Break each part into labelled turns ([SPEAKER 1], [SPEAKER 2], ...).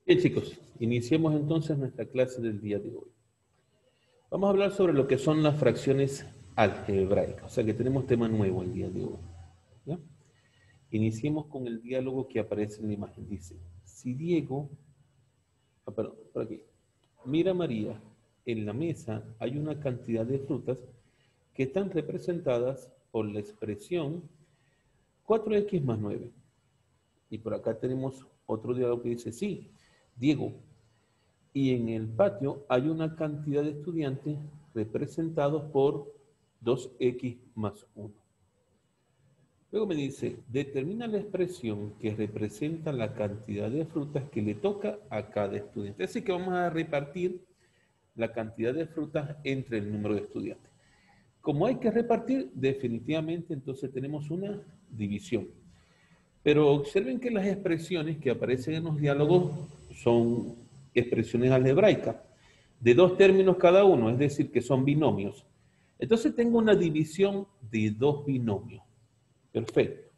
[SPEAKER 1] Bien, chicos, iniciemos entonces nuestra clase del día de hoy. Vamos a hablar sobre lo que son las fracciones algebraicas, o sea que tenemos tema nuevo el día de hoy. ¿Ya? Iniciemos con el diálogo que aparece en la imagen. Dice, si Diego, perdón, por aquí, mira a María, en la mesa hay una cantidad de frutas que están representadas por la expresión 4x más 9. Y por acá tenemos otro diálogo que dice, sí, Diego, y en el patio hay una cantidad de estudiantes representados por 2x más 1. Luego me dice, determina la expresión que representa la cantidad de frutas que le toca a cada estudiante. Así que vamos a repartir la cantidad de frutas entre el número de estudiantes. Como hay que repartir, definitivamente entonces tenemos una división. Pero observen que las expresiones que aparecen en los diálogos son expresiones algebraicas, de dos términos cada uno, es decir, que son binomios. Entonces tengo una división de dos binomios. Perfecto.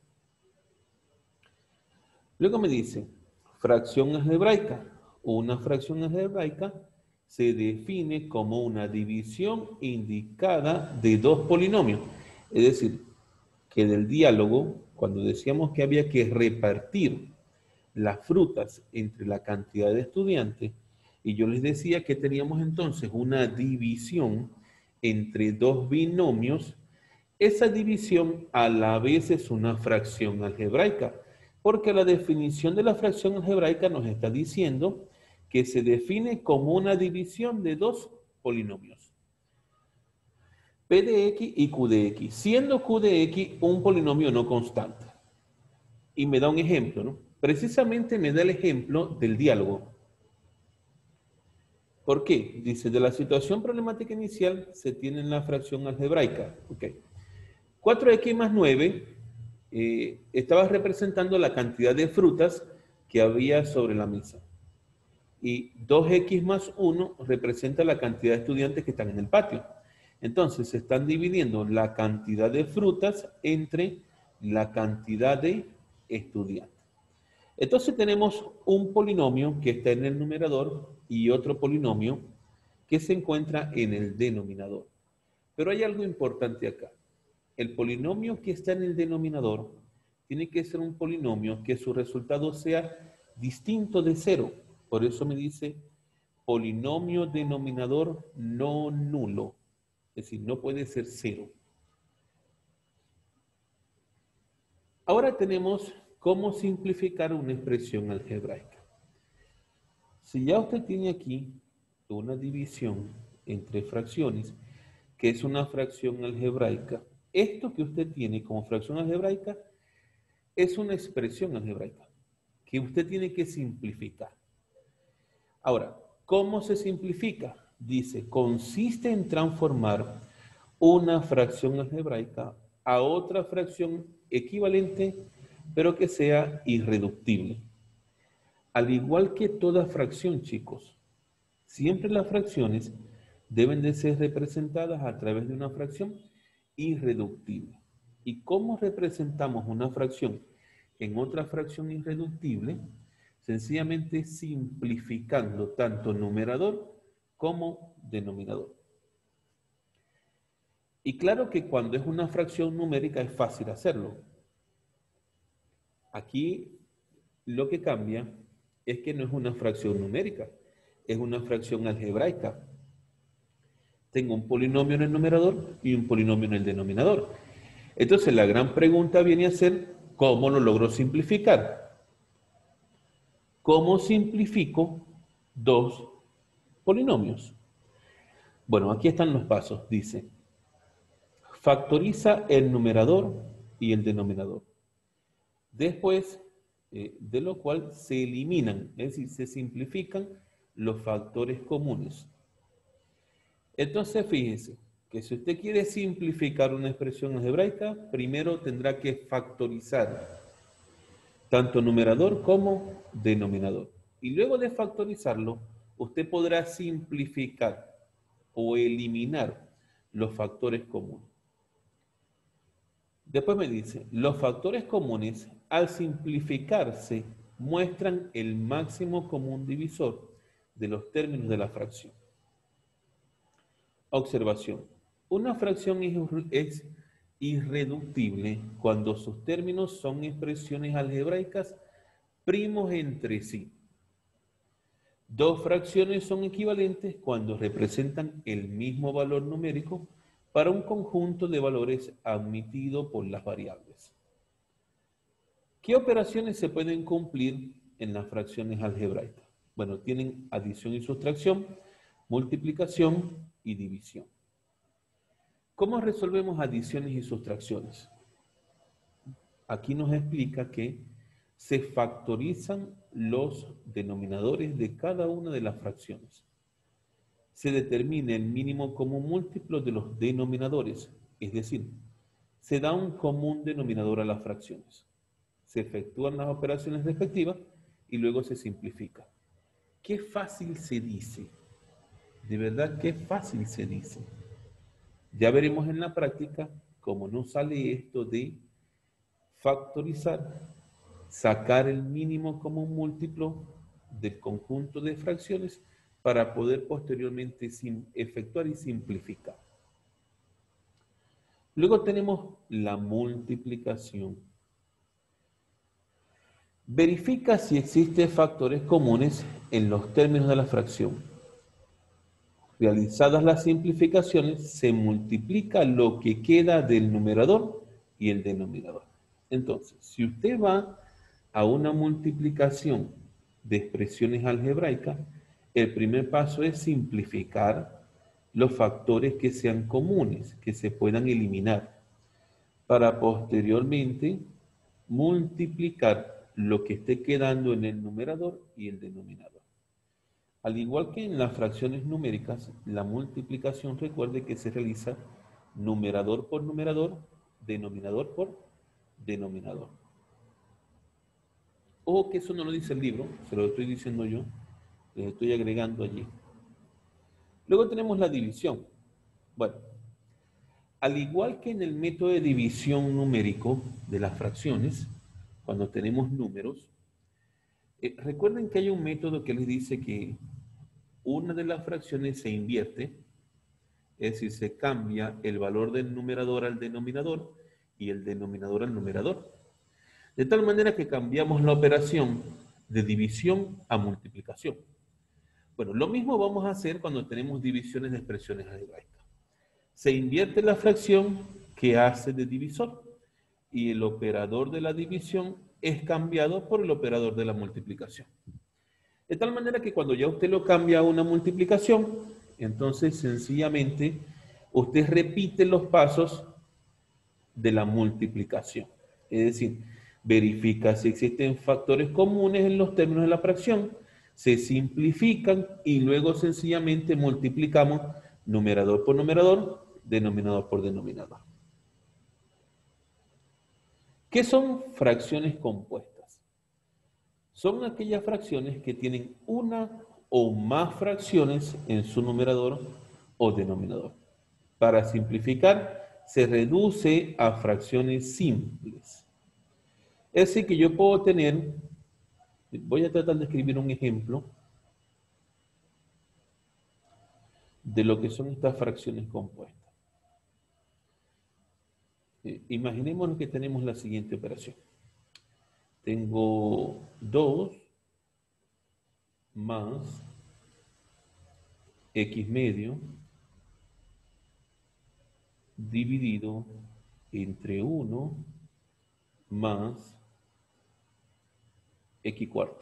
[SPEAKER 1] Luego me dice, fracción algebraica. Una fracción algebraica se define como una división indicada de dos polinomios. Es decir, que del diálogo, cuando decíamos que había que repartir las frutas entre la cantidad de estudiantes, y yo les decía que teníamos entonces una división entre dos binomios, esa división a la vez es una fracción algebraica, porque la definición de la fracción algebraica nos está diciendo que se define como una división de dos polinomios. P de X y Q de X, siendo Q de X un polinomio no constante. Y me da un ejemplo, ¿no? Precisamente me da el ejemplo del diálogo. ¿Por qué? Dice, de la situación problemática inicial se tiene la fracción algebraica. Ok. 4x más 9 estaba representando la cantidad de frutas que había sobre la mesa. Y 2x más 1 representa la cantidad de estudiantes que están en el patio. Entonces, se están dividiendo la cantidad de frutas entre la cantidad de estudiantes. Entonces tenemos un polinomio que está en el numerador y otro polinomio que se encuentra en el denominador. Pero hay algo importante acá. El polinomio que está en el denominador tiene que ser un polinomio que su resultado sea distinto de cero. Por eso me dice polinomio denominador no nulo. Es decir, no puede ser cero. Ahora tenemos cómo simplificar una expresión algebraica. Si ya usted tiene aquí una división entre fracciones, que es una fracción algebraica, esto que usted tiene como fracción algebraica es una expresión algebraica que usted tiene que simplificar. Ahora, ¿cómo se simplifica? Dice, consiste en transformar una fracción algebraica a otra fracción equivalente, pero que sea irreductible. Al igual que toda fracción, chicos, siempre las fracciones deben de ser representadas a través de una fracción irreductible. ¿Y cómo representamos una fracción en otra fracción irreductible? Sencillamente simplificando tanto numerador como denominador. Y claro que cuando es una fracción numérica es fácil hacerlo. Aquí lo que cambia es que no es una fracción numérica, es una fracción algebraica. Tengo un polinomio en el numerador y un polinomio en el denominador. Entonces la gran pregunta viene a ser, ¿cómo lo logro simplificar? ¿Cómo simplifico dos polinomios? Bueno, aquí están los pasos. Dice, factoriza el numerador y el denominador. Después de lo cual se eliminan, es decir, se simplifican los factores comunes. Entonces, fíjese que si usted quiere simplificar una expresión algebraica, primero tendrá que factorizar tanto numerador como denominador. Y luego de factorizarlo, usted podrá simplificar o eliminar los factores comunes. Después me dice, los factores comunes, al simplificarse muestran el máximo común divisor de los términos de la fracción. Observación. Una fracción es irreductible cuando sus términos son expresiones algebraicas primos entre sí. Dos fracciones son equivalentes cuando representan el mismo valor numérico para un conjunto de valores admitido por las variables. ¿Qué operaciones se pueden cumplir en las fracciones algebraicas? Bueno, tienen adición y sustracción, multiplicación y división. ¿Cómo resolvemos adiciones y sustracciones? Aquí nos explica que se factorizan los denominadores de cada una de las fracciones. Se determina el mínimo común múltiplo de los denominadores, es decir, se da un común denominador a las fracciones. Se efectúan las operaciones respectivas y luego se simplifica. ¡Qué fácil se dice! De verdad, qué fácil se dice. Ya veremos en la práctica cómo nos sale esto de factorizar, sacar el mínimo común múltiplo del conjunto de fracciones para poder posteriormente efectuar y simplificar. Luego tenemos la multiplicación. Verifica si existen factores comunes en los términos de la fracción. Realizadas las simplificaciones, se multiplica lo que queda del numerador y el denominador. Entonces, si usted va a una multiplicación de expresiones algebraicas, el primer paso es simplificar los factores que sean comunes, que se puedan eliminar, para posteriormente multiplicar lo que esté quedando en el numerador y el denominador. Al igual que en las fracciones numéricas, la multiplicación, recuerde que se realiza numerador por numerador, denominador por denominador. Ojo que eso no lo dice el libro, se lo estoy diciendo yo, les estoy agregando allí. Luego tenemos la división. Bueno, al igual que en el método de división numérico de las fracciones, cuando tenemos números, recuerden que hay un método que les dice que una de las fracciones se invierte, es decir, se cambia el valor del numerador al denominador y el denominador al numerador. De tal manera que cambiamos la operación de división a multiplicación. Bueno, lo mismo vamos a hacer cuando tenemos divisiones de expresiones algebraicas. Se invierte la fracción que hace de divisor y el operador de la división es cambiado por el operador de la multiplicación. De tal manera que cuando ya usted lo cambia a una multiplicación, entonces sencillamente usted repite los pasos de la multiplicación. Es decir, verifica si existen factores comunes en los términos de la fracción, se simplifican y luego sencillamente multiplicamos numerador por numerador, denominador por denominador. ¿Qué son fracciones compuestas? Son aquellas fracciones que tienen una o más fracciones en su numerador o denominador. Para simplificar, se reduce a fracciones simples. Es decir, que yo puedo tener, voy a tratar de escribir un ejemplo de lo que son estas fracciones compuestas. Imaginemos que tenemos la siguiente operación. Tengo 2 más x medio dividido entre 1 más x cuarto.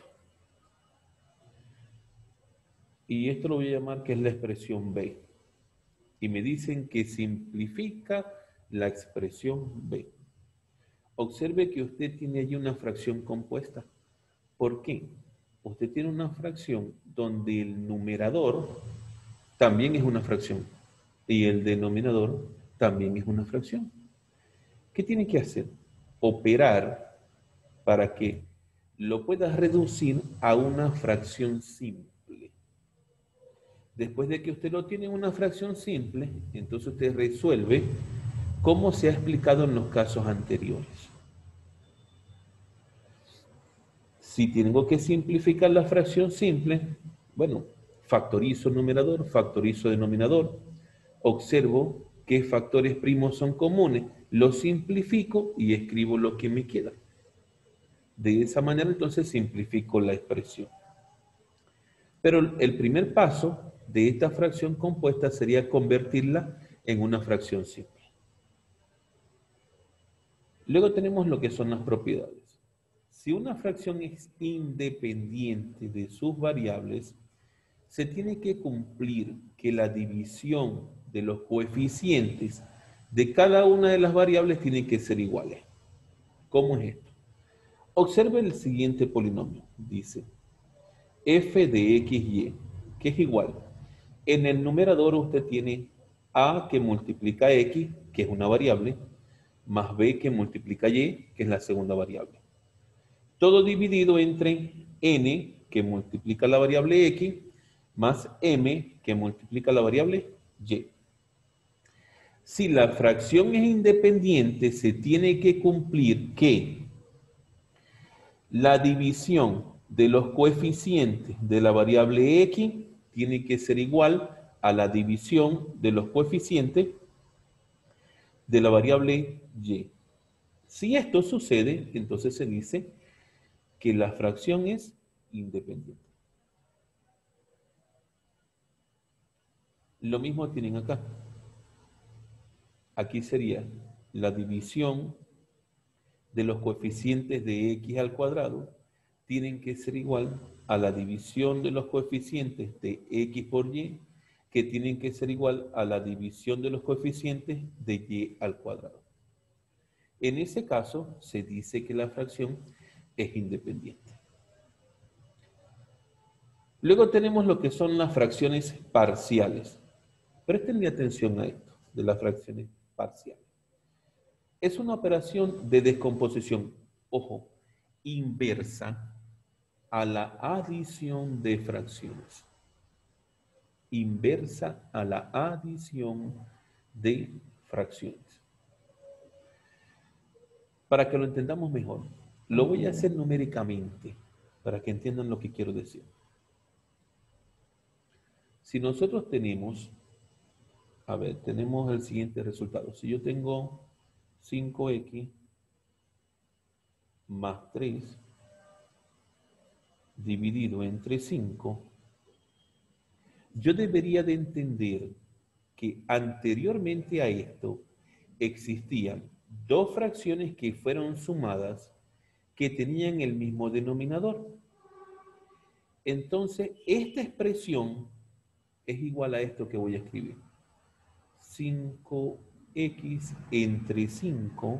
[SPEAKER 1] Y esto lo voy a llamar que es la expresión b. Y me dicen que simplifica la expresión b. Observe que usted tiene allí una fracción compuesta. ¿Por qué? Usted tiene una fracción donde el numerador también es una fracción y el denominador también es una fracción. ¿Qué tiene que hacer? Operar para que lo pueda reducir a una fracción simple. Después de que usted lo tiene en una fracción simple, entonces usted resuelve como se ha explicado en los casos anteriores. Si tengo que simplificar la fracción simple, bueno, factorizo numerador, factorizo denominador, observo qué factores primos son comunes, los simplifico y escribo lo que me queda. De esa manera entonces simplifico la expresión. Pero el primer paso de esta fracción compuesta sería convertirla en una fracción simple. Luego tenemos lo que son las propiedades. Si una fracción es independiente de sus variables, se tiene que cumplir que la división de los coeficientes de cada una de las variables tiene que ser iguales. ¿Cómo es esto? Observe el siguiente polinomio. Dice f de xy, que es igual. En el numerador usted tiene a que multiplica x, que es una variable, más b que multiplica y, que es la segunda variable. Todo dividido entre n, que multiplica la variable x, más m, que multiplica la variable y. Si la fracción es independiente, se tiene que cumplir que la división de los coeficientes de la variable x tiene que ser igual a la división de los coeficientes de la variable y. Si esto sucede, entonces se dice que la fracción es independiente. Lo mismo tienen acá. Aquí sería la división de los coeficientes de x al cuadrado tienen que ser igual a la división de los coeficientes de x por y, que tienen que ser igual a la división de los coeficientes de y al cuadrado. En ese caso, se dice que la fracción es independiente. Luego tenemos lo que son las fracciones parciales. Prestenle atención a esto, de las fracciones parciales. Es una operación de descomposición, ojo, inversa a la adición de fracciones. Inversa a la adición de fracciones. Para que lo entendamos mejor, lo voy a hacer numéricamente, para que entiendan lo que quiero decir. Si nosotros tenemos, tenemos el siguiente resultado. Si yo tengo 5x más 3 dividido entre 5, yo debería de entender que anteriormente a esto existían dos fracciones que fueron sumadas que tenían el mismo denominador. Entonces, esta expresión es igual a esto que voy a escribir. 5x entre 5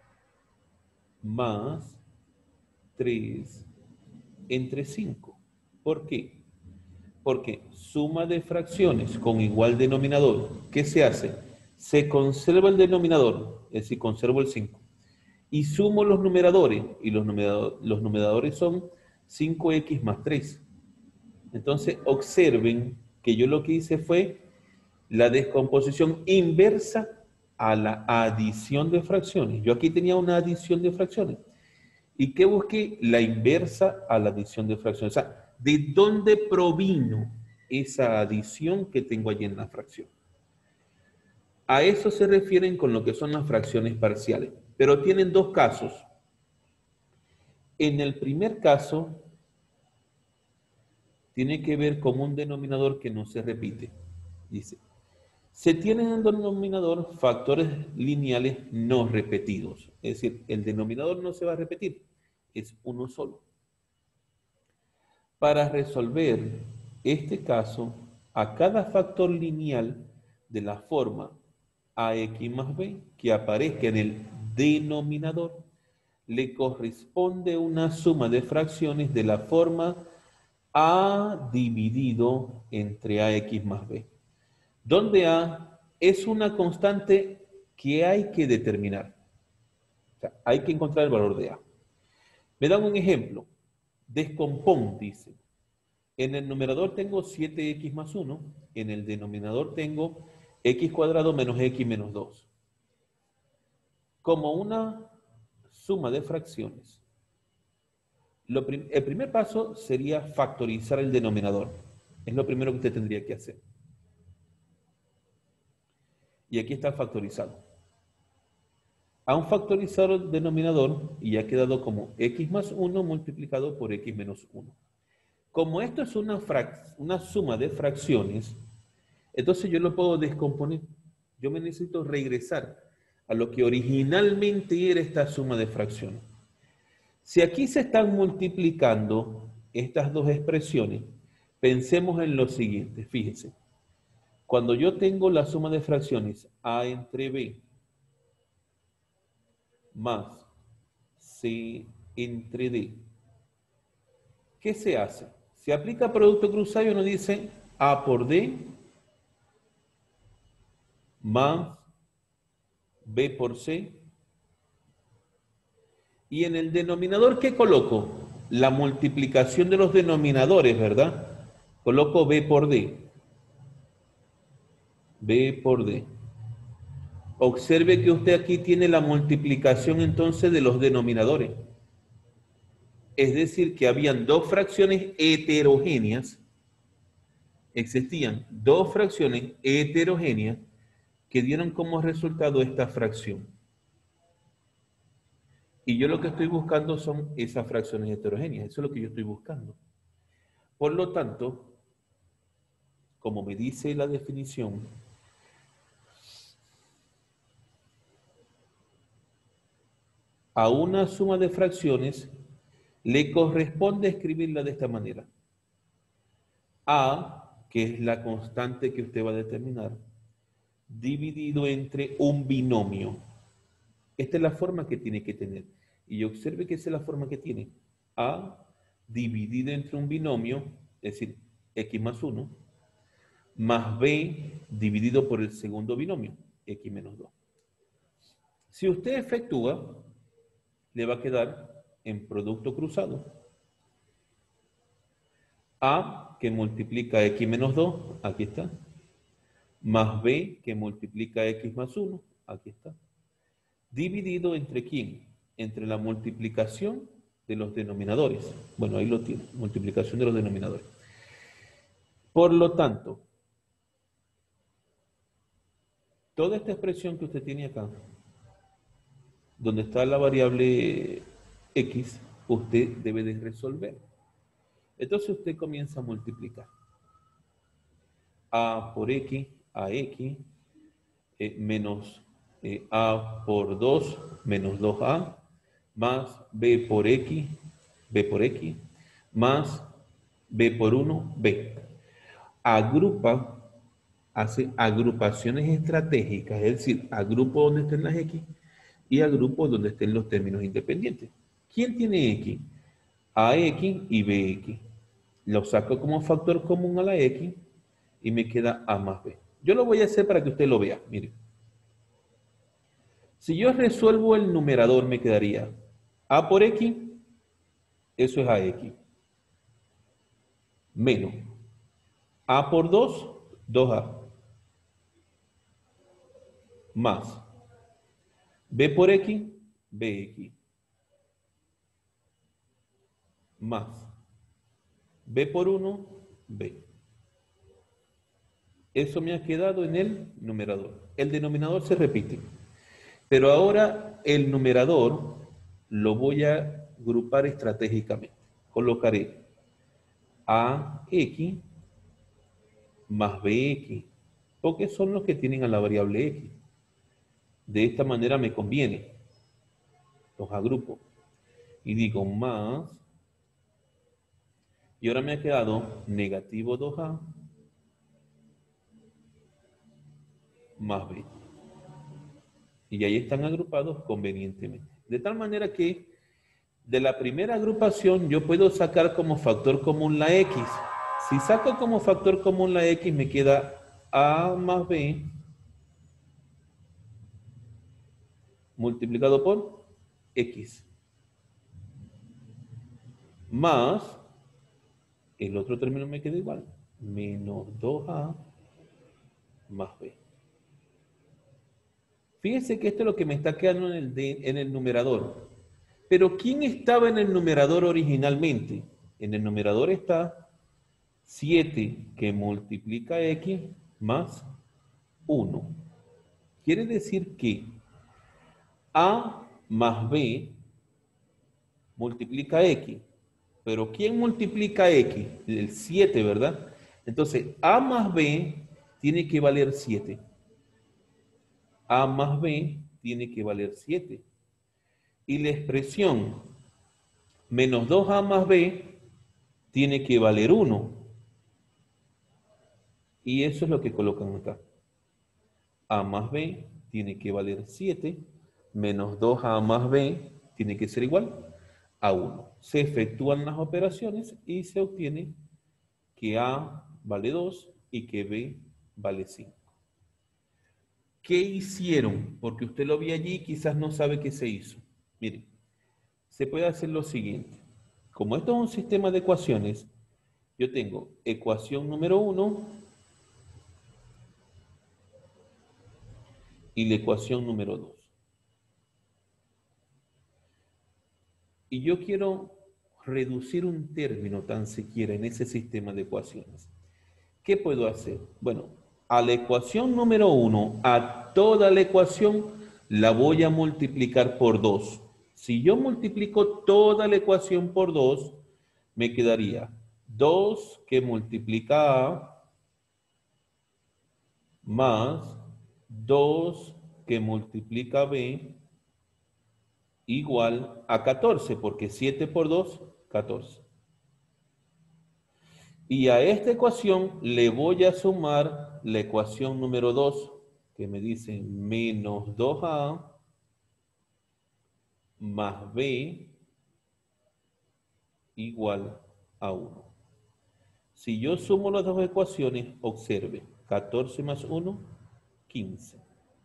[SPEAKER 1] más 3 entre 5. ¿Por qué? Porque suma de fracciones con igual denominador, ¿qué se hace? Se conserva el denominador, es decir, conservo el 5. Y sumo los numeradores, y los numeradores son 5x más 3. Entonces, observen que yo lo que hice fue la descomposición inversa a la adición de fracciones. Yo aquí tenía una adición de fracciones. ¿Y qué busqué? La inversa a la adición de fracciones. O sea, ¿de dónde provino esa adición que tengo allí en la fracción? A eso se refieren con lo que son las fracciones parciales. Pero tienen dos casos. En el primer caso, tiene que ver con un denominador que no se repite. Dice, se tienen en el denominador factores lineales no repetidos. Es decir, el denominador no se va a repetir, es uno solo. Para resolver este caso, a cada factor lineal de la forma ax más b que aparezca en el denominador, le corresponde una suma de fracciones de la forma a dividido entre ax más b, donde a es una constante que hay que determinar. O sea, hay que encontrar el valor de a. Me dan un ejemplo. Descompón, dice. En el numerador tengo 7x más 1. En el denominador tengo x cuadrado menos x menos 2. Como una suma de fracciones, El primer paso sería factorizar el denominador. Es lo primero que usted tendría que hacer. Y aquí está factorizado. A un factorizado el denominador y ha quedado como x más 1 multiplicado por x menos 1. Como esto es una suma de fracciones, entonces yo lo puedo descomponer. Yo me necesito regresar a lo que originalmente era esta suma de fracciones. Si aquí se están multiplicando estas dos expresiones, pensemos en lo siguiente, fíjense. Cuando yo tengo la suma de fracciones a entre b más c entre d, ¿qué se hace? Se aplica producto cruzado y uno dice a por d más b por c. Y en el denominador, ¿qué coloco? La multiplicación de los denominadores, ¿verdad? Coloco b por d. B por D. Observe que usted aquí tiene la multiplicación entonces de los denominadores. Es decir, que habían dos fracciones heterogéneas, existían dos fracciones heterogéneas que dieron como resultado esta fracción. Y yo lo que estoy buscando son esas fracciones heterogéneas, eso es lo que yo estoy buscando. Por lo tanto, como me dice la definición, a una suma de fracciones le corresponde escribirla de esta manera. A, que es la constante que usted va a determinar, dividido entre un binomio. Esta es la forma que tiene que tener. Y observe que esa es la forma que tiene. A dividido entre un binomio, es decir, x más 1, más b dividido por el segundo binomio, x menos 2. Si usted efectúa, le va a quedar en producto cruzado. A que multiplica x menos 2, aquí está, más b que multiplica x más 1, aquí está, dividido entre quién, entre la multiplicación de los denominadores. Bueno, ahí lo tiene, multiplicación de los denominadores. Por lo tanto, toda esta expresión que usted tiene acá, donde está la variable x, usted debe de resolver. Entonces usted comienza a multiplicar. A por x, a x, menos a por 2, menos 2a, más b por x, más b por 1, b. Agrupa, hace agrupaciones estratégicas, es decir, agrupo donde estén las x y agrupo donde estén los términos independientes. ¿Quién tiene x? AX y BX. Lo saco como factor común a la x y me queda a más b. Yo lo voy a hacer para que usted lo vea, mire. Si yo resuelvo el numerador, me quedaría a por x, eso es ax, menos a por 2, 2a, más b por x, bx, más b por 1, b. Eso me ha quedado en el numerador. El denominador se repite. Pero ahora el numerador lo voy a agrupar estratégicamente. Colocaré AX más BX, porque son los que tienen a la variable X. De esta manera me conviene. Los agrupo. Y digo más. Y ahora me ha quedado negativo 2A más B. Y ahí están agrupados convenientemente. De tal manera que de la primera agrupación yo puedo sacar como factor común la X. Si saco como factor común la X me queda A más B multiplicado por X. Más, el otro término me queda igual, menos 2A más B. Fíjense que esto es lo que me está quedando en el numerador. Pero ¿quién estaba en el numerador originalmente? En el numerador está 7 que multiplica x más 1. Quiere decir que a más b multiplica x. Pero ¿quién multiplica x? El 7, ¿verdad? Entonces, a más b tiene que valer 7. A más b tiene que valer 7. Y la expresión menos 2a más b tiene que valer 1. Y eso es lo que colocan acá. A más b tiene que valer 7, menos 2a más b tiene que ser igual a 1. Se efectúan las operaciones y se obtiene que a vale 2 y que b vale 5. ¿Qué hicieron? Porque usted lo vio allí y quizás no sabe qué se hizo. Mire, se puede hacer lo siguiente. Como esto es un sistema de ecuaciones, yo tengo ecuación número 1 y la ecuación número 2. Y yo quiero reducir un término tan siquiera en ese sistema de ecuaciones. ¿Qué puedo hacer? Bueno, a la ecuación número 1, a toda la ecuación la voy a multiplicar por 2. Si yo multiplico toda la ecuación por 2, me quedaría 2 que multiplica a más 2 que multiplica b igual a 14, porque 7 por 2, 14. Y a esta ecuación le voy a sumar la ecuación número 2, que me dice menos 2a más b igual a 1. Si yo sumo las dos ecuaciones, observe, 14 más 1, 15.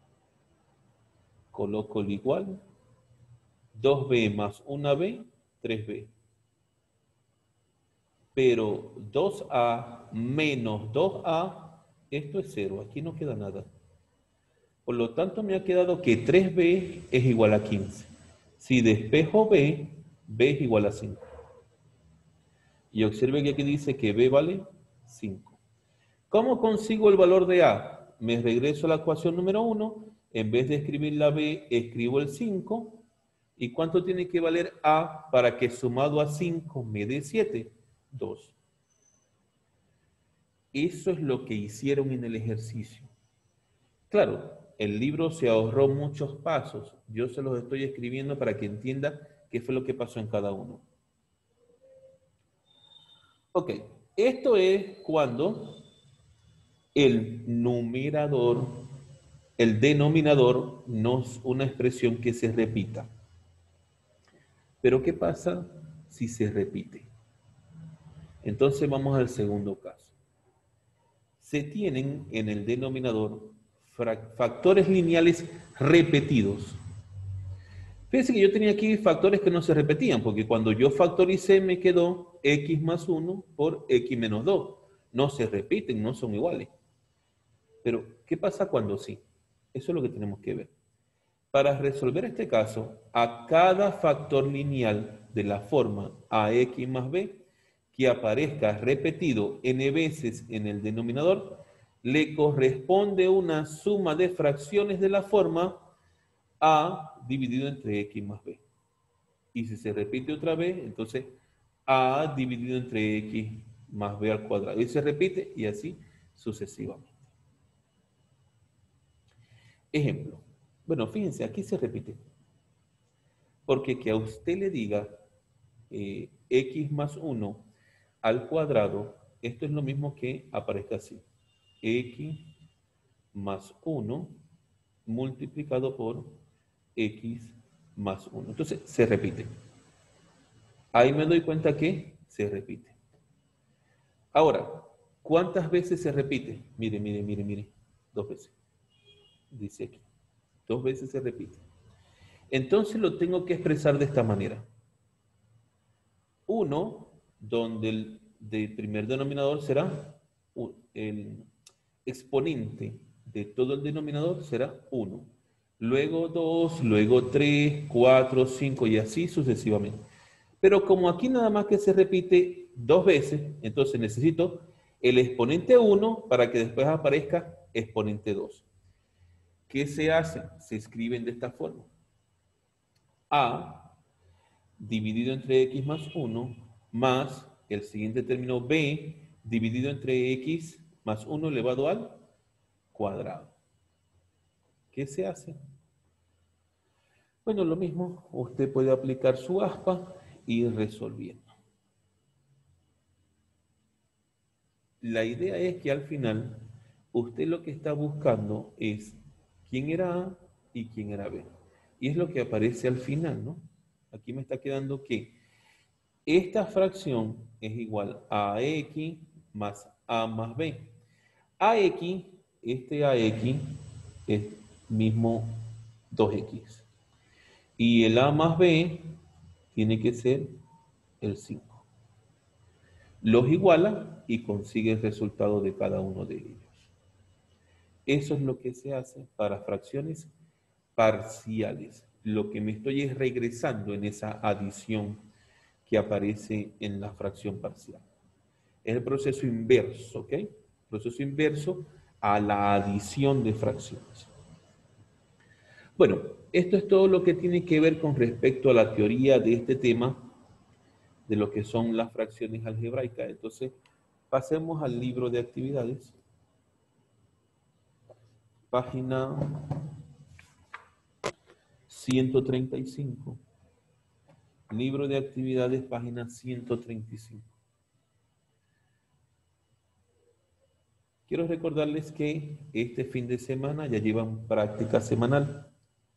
[SPEAKER 1] Coloco el igual, 2b más 1b, 3b. Pero 2a menos 2a, esto es 0, aquí no queda nada. Por lo tanto, me ha quedado que 3b es igual a 15. Si despejo b, b es igual a 5. Y observe que aquí dice que b vale 5. ¿Cómo consigo el valor de a? Me regreso a la ecuación número 1. En vez de escribir la b, escribo el 5. ¿Y cuánto tiene que valer a para que sumado a 5 me dé 7? 2. Eso es lo que hicieron en el ejercicio. Claro, el libro se ahorró muchos pasos. Yo se los estoy escribiendo para que entienda qué fue lo que pasó en cada uno. Ok, esto es cuando el denominador no es una expresión que se repita. Pero ¿qué pasa si se repite? Entonces vamos al segundo caso. Se tienen en el denominador factores lineales repetidos. Fíjense que yo tenía aquí factores que no se repetían, porque cuando yo factoricé me quedó x más 1 por x menos 2. No se repiten, no son iguales. Pero, ¿qué pasa cuando sí? Eso es lo que tenemos que ver. Para resolver este caso, a cada factor lineal de la forma ax más b que aparezca repetido n veces en el denominador, le corresponde una suma de fracciones de la forma a dividido entre x más b. Y si se repite otra vez, entonces a dividido entre x más b al cuadrado. Y se repite y así sucesivamente. Ejemplo. Bueno, fíjense, aquí se repite. Porque que a usted le diga x más 1 al cuadrado, esto es lo mismo que aparezca así. X más 1 multiplicado por x más 1. Entonces, se repite. Ahí me doy cuenta que se repite. Ahora, ¿cuántas veces se repite? Mire, mire, mire, mire. 2 veces. Dice aquí. 2 veces se repite. Entonces lo tengo que expresar de esta manera. 1, donde el primer denominador será el exponente de todo el denominador será 1. luego 2, luego 3, 4, 5 y así sucesivamente. Pero como aquí nada más que se repite 2 veces, entonces necesito el exponente 1 para que después aparezca exponente 2. ¿Qué se hace? Se escriben de esta forma. A dividido entre x más 1 más el siguiente término b dividido entre x más 1 elevado al cuadrado. ¿Qué se hace? Bueno, lo mismo, usted puede aplicar su aspa y ir resolviendo. La idea es que al final usted lo que está buscando es quién era A y quién era B. Y es lo que aparece al final, ¿no? Aquí me está quedando que esta fracción es igual a X más A más B. AX, este AX es mismo 2X. Y el A más B tiene que ser el 5. Los iguala y consigue el resultado de cada uno de ellos. Eso es lo que se hace para fracciones parciales. Lo que me estoy es regresando en esa adición que aparece en la fracción parcial. Es el proceso inverso, ¿ok? Proceso inverso a la adición de fracciones. Bueno, esto es todo lo que tiene que ver con respecto a la teoría de este tema, de lo que son las fracciones algebraicas. Entonces, pasemos al libro de actividades. Página 135. Libro de actividades, página 135. Quiero recordarles que este fin de semana ya llevan práctica semanal.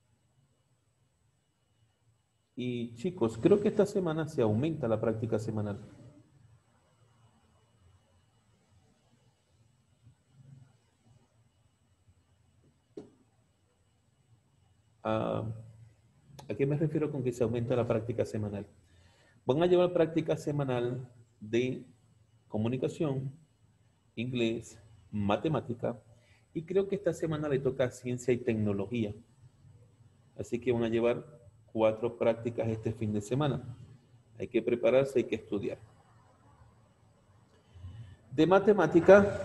[SPEAKER 1] Y chicos, creo que esta semana se aumenta la práctica semanal. ¿A qué me refiero con que se aumenta la práctica semanal? Van a llevar práctica semanal de comunicación, inglés, matemática, y creo que esta semana le toca ciencia y tecnología. Así que van a llevar 4 prácticas este fin de semana. Hay que prepararse, hay que estudiar. De matemática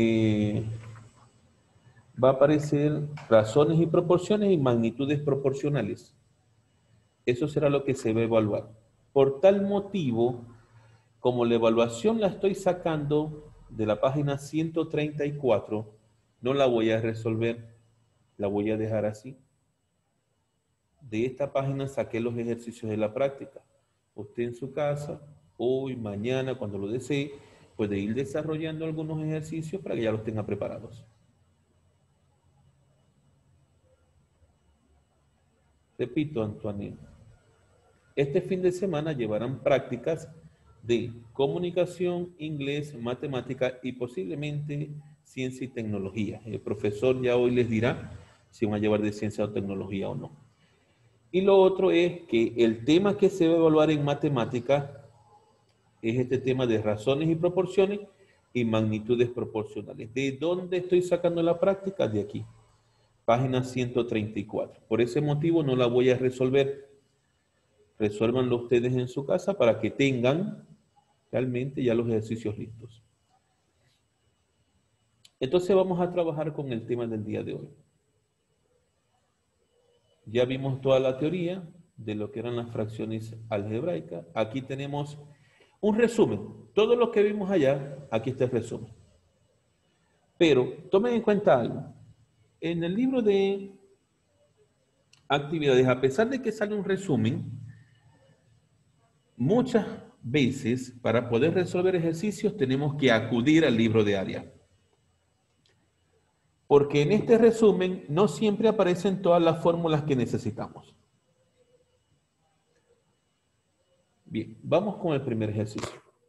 [SPEAKER 1] va a aparecer razones y proporciones y magnitudes proporcionales. Eso será lo que se va a evaluar. Por tal motivo, como la evaluación la estoy sacando de la página 134, no la voy a resolver, la voy a dejar así. De esta página saqué los ejercicios de la práctica. Usted en su casa, hoy, mañana, cuando lo desee, puede ir desarrollando algunos ejercicios para que ya los tenga preparados. Repito, Antoine, este fin de semana llevarán prácticas de comunicación, inglés, matemática y posiblemente ciencia y tecnología. El profesor ya hoy les dirá si van a llevar de ciencia o tecnología o no. Y lo otro es que el tema que se va a evaluar en matemática es este tema de razones y proporciones y magnitudes proporcionales. ¿De dónde estoy sacando la práctica? De aquí, página 134. Por ese motivo no la voy a resolver. Resuélvanlo ustedes en su casa para que tengan realmente ya los ejercicios listos. Entonces vamos a trabajar con el tema del día de hoy. Ya vimos toda la teoría de lo que eran las fracciones algebraicas. Aquí tenemos un resumen. Todo lo que vimos allá, aquí está el resumen. Pero tomen en cuenta algo. En el libro de actividades, a pesar de que sale un resumen, muchas veces para poder resolver ejercicios tenemos que acudir al libro de área. Porque en este resumen no siempre aparecen todas las fórmulas que necesitamos. Bien, vamos con el primer ejercicio.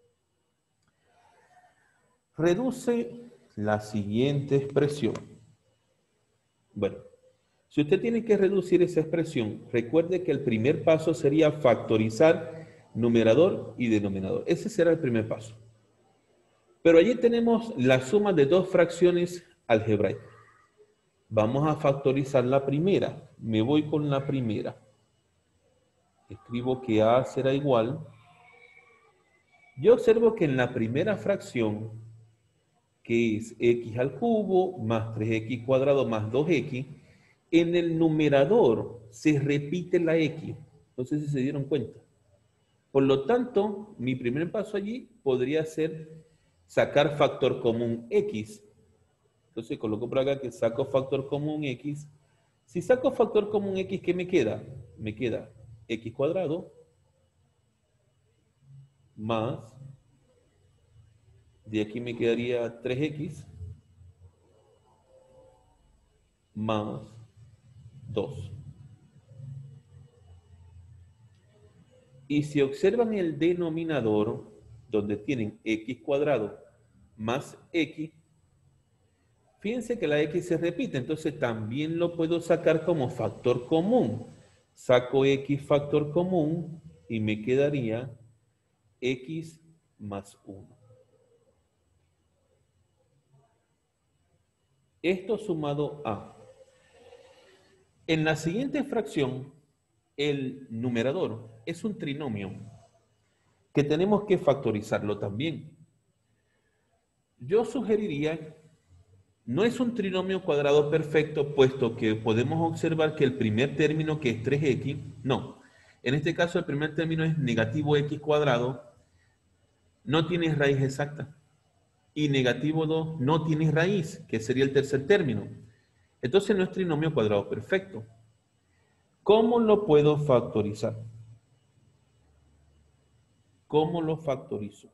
[SPEAKER 1] Reduce la siguiente expresión. Bueno, si usted tiene que reducir esa expresión, recuerde que el primer paso sería factorizar numerador y denominador. Ese será el primer paso. Pero allí tenemos la suma de 2 fracciones algebraicas. Vamos a factorizar la primera. Me voy con la primera. Escribo que A será igual. Yo observo que en la primera fracción, que es x al cubo más 3x cuadrado más 2x, en el numerador se repite la x. No sé si se dieron cuenta. Por lo tanto, mi primer paso allí podría ser sacar factor común x. Entonces coloco por acá que saco factor común x. Si saco factor común x, ¿qué me queda? Me queda x cuadrado más, de aquí me quedaría 3x más 2. Y si observan el denominador, donde tienen x cuadrado más x, fíjense que la x se repite, entonces también lo puedo sacar como factor común. Saco x factor común y me quedaría x más 1. Esto sumado a. En la siguiente fracción, el numerador es un trinomio que tenemos que factorizarlo también. Yo sugeriría, no es un trinomio cuadrado perfecto, puesto que podemos observar que el primer término, que es 3x, no. En este caso, el primer término es negativo x cuadrado, no tiene raíz exacta. Y negativo 2 no tiene raíz, que sería el tercer término. Entonces no es trinomio cuadrado perfecto. ¿Cómo lo puedo factorizar? ¿Cómo lo factorizo?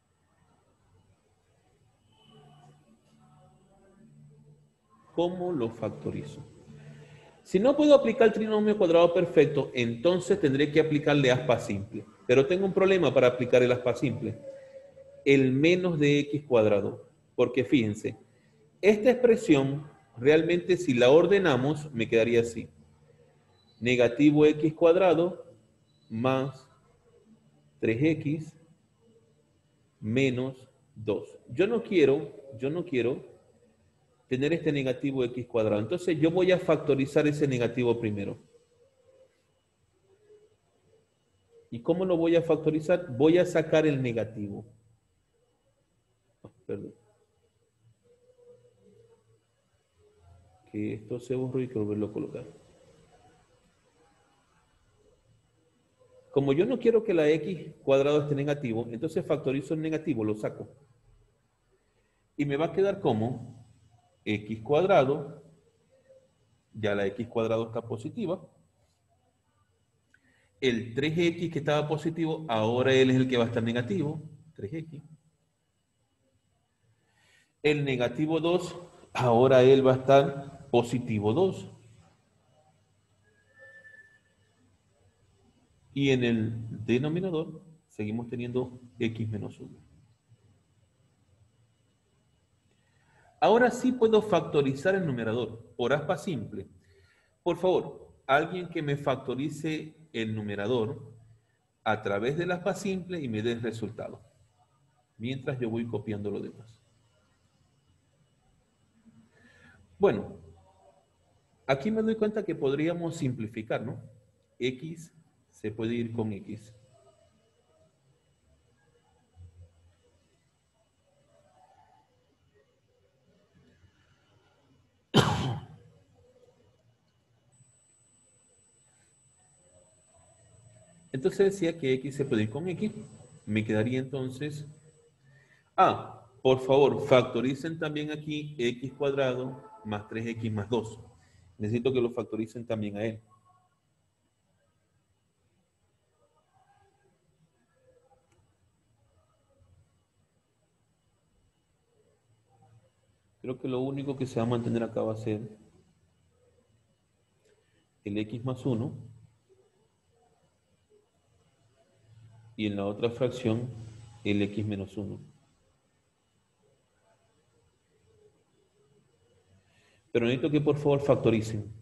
[SPEAKER 1] ¿Cómo lo factorizo? Si no puedo aplicar el trinomio cuadrado perfecto, entonces tendré que aplicarle aspa simple. Pero tengo un problema para aplicar el aspa simple. El menos de x cuadrado. Porque fíjense, esta expresión realmente si la ordenamos me quedaría así. Negativo x cuadrado más 3x menos 2. Yo no quiero tener este negativo x cuadrado. Entonces yo voy a factorizar ese negativo primero. ¿Y cómo lo voy a factorizar? Voy a sacar el negativo. Perdón. Que esto se borró y que volverlo a colocar. Como yo no quiero que la x cuadrado esté negativo, entonces factorizo el negativo, lo saco. Y me va a quedar como x cuadrado, ya la x cuadrado está positiva. El 3x que estaba positivo, ahora él es el que va a estar negativo, 3x. El negativo 2, ahora él va a estar positivo 2. Y en el denominador seguimos teniendo x menos 1. Ahora sí puedo factorizar el numerador por aspa simple. Por favor, alguien que me factorice el numerador a través del aspa simple y me dé el resultado. Mientras yo voy copiando lo demás. Bueno, aquí me doy cuenta que podríamos simplificar, ¿no? X se puede ir con X. Entonces decía que X se puede ir con X. Me quedaría entonces... Ah, por favor, factoricen también aquí X cuadrado más 3X más 2. Necesito que lo factoricen también a él. Creo que lo único que se va a mantener acá va a ser el X más 1 y en la otra fracción el X menos 1. Pero necesito que por favor factoricen.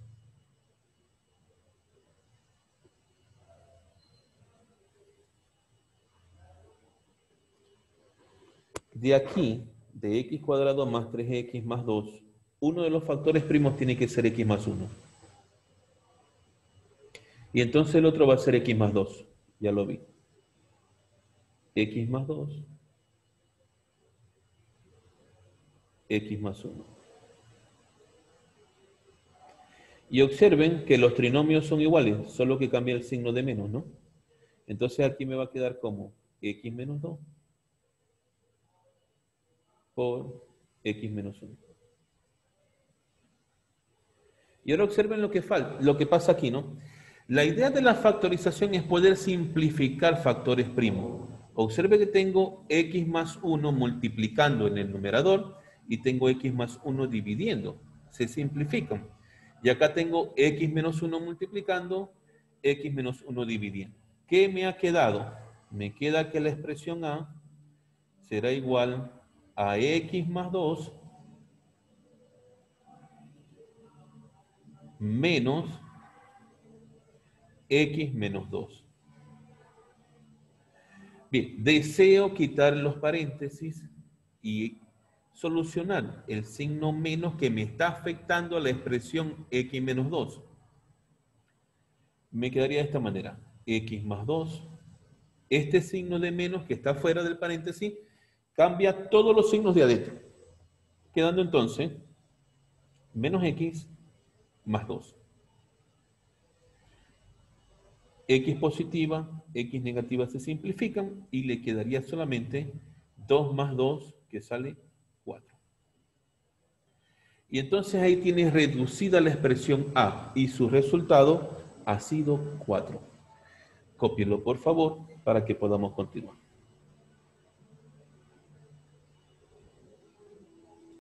[SPEAKER 1] De aquí, de x cuadrado más 3x más 2, uno de los factores primos tiene que ser x más 1. Y entonces el otro va a ser x más 2. Ya lo vi. X más 2. X más 1. Y observen que los trinomios son iguales, solo que cambia el signo de menos, ¿no? Entonces aquí me va a quedar como x menos 2 por x menos 1. Y ahora observen lo que pasa aquí, ¿no? La idea de la factorización es poder simplificar factores primos. Observe que tengo x más 1 multiplicando en el numerador y tengo x más 1 dividiendo. Se simplifican. Y acá tengo x menos 1 multiplicando, x menos 1 dividiendo. ¿Qué me ha quedado? Me queda que la expresión a será igual a x más 2 menos x menos 2. Bien, deseo quitar los paréntesis y solucionar el signo menos que me está afectando a la expresión x menos 2. Me quedaría de esta manera, x más 2. Este signo de menos que está fuera del paréntesis cambia todos los signos de adentro, quedando entonces menos x más 2. X positiva, x negativa se simplifican y le quedaría solamente 2 más 2, que sale 4. Y entonces ahí tienes reducida la expresión a y su resultado ha sido 4. Cópielo por favor para que podamos continuar.